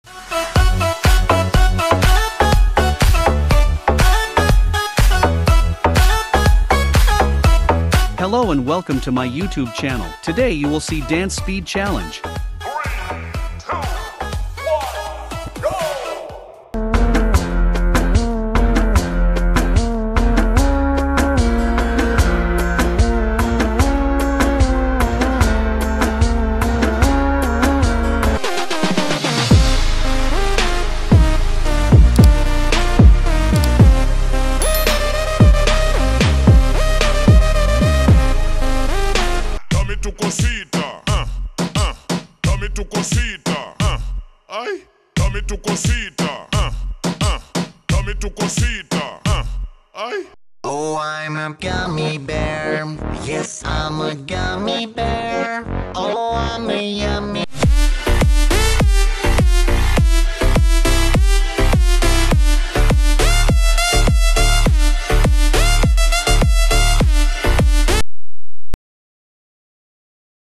Hello and welcome to my YouTube channel. Today you will see Dance Speed Challenge. Tu cosita, dame tu cosita, ay, dame tu cosita, dame tu cosita, ay. Oh, I'm a gummy bear. Yes, I'm a gummy bear. Oh, I'm a yummy